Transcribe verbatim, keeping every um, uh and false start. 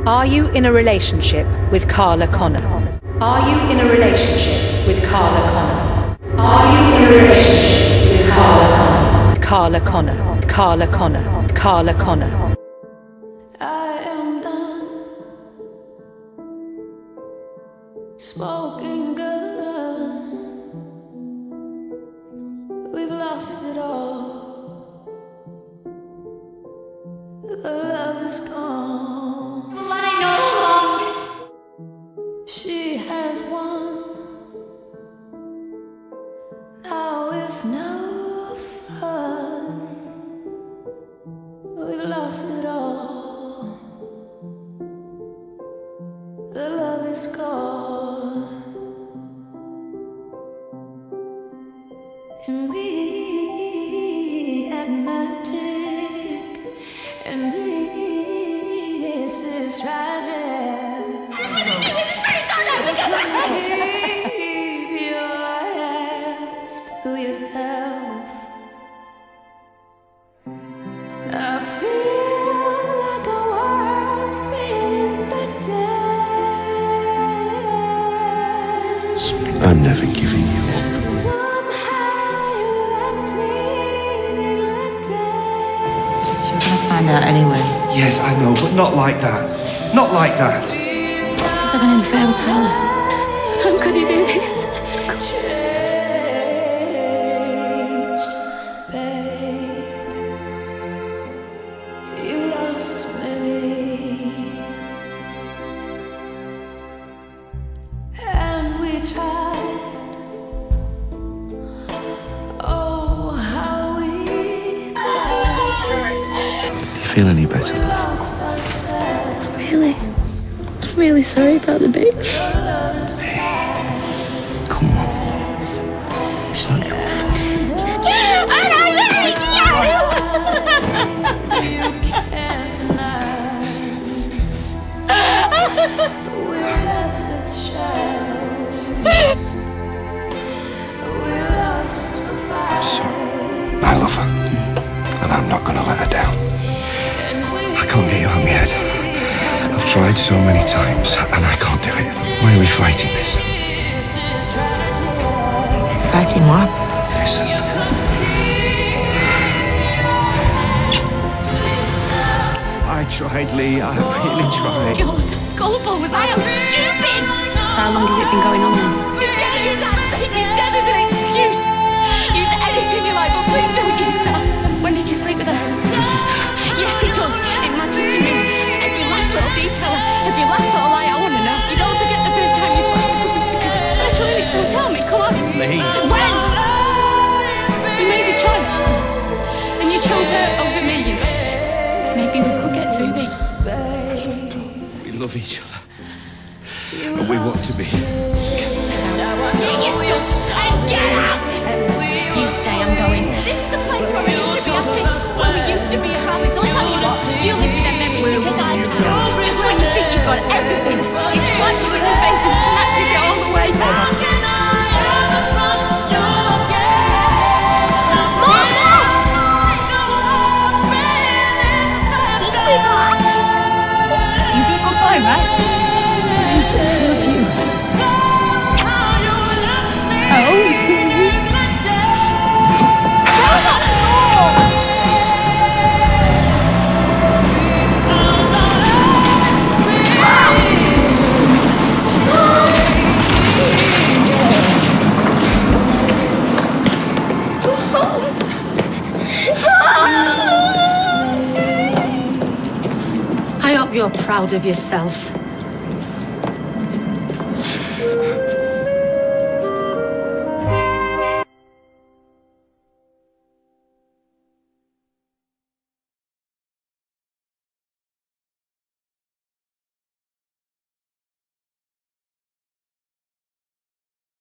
Are you in a relationship with Carla Connor? Are you in a relationship with Carla Connor? Are you in a relationship with Carla Connor? Carla Connor, Carla Connor, Carla Connor. I am done smoking gun. We've lost it all. The love is gone. Running along. She has won. Now it's no fun. We've lost it all. The love is gone. And we had magic, and this is tragic. I want to do it straight on it because I hate it. Keep your hands to yourself. I feel like the world's being infected. I'm never giving you up. Somehow you left me neglected. You're gonna find out anyway. Yes, I know, but not like that. Not like that. This having an affair with Carla. How could you do this? Changed, babe. You lost me. And we tried. Oh, how we cried. Do you feel any better, love? Lost ourselves. Really? I'm really sorry about the baby. Come on. It's not your fault. And I hate You can't deny. We're left as shadows. We lost the fight. So, I love her. And I'm not gonna let her down. I can't get you out of my head. I've tried so many times, and I can't do it. Why are we fighting this? Fighting what? This. I tried, Lee. I really tried. God, gullible was I? I was stupid. So how long has it been going on then? You dare use that baby's death as an excuse. Use anything you like, but please don't use that. When did you sleep with her? Does it? Yes, it does. It matters to me. Every last little detail, every last little lie, I want to know. You don't forget the first time you spoke to something because it's special in it, so tell me, come on. Lee. When? You made a choice. And you chose her over me. Maybe we could get through this. We love each other. And we want to be. Do you still and get out? You stay, I'm going. This is a place where we used to be happy, where we used to be a family. So I'll tell you what, you live with them memories because I can't. Just when you think you've got everything, it slaps you in the face and snatches it all away. Mom! You be a good boy, right? I love you. I always do. I hope you're proud of yourself.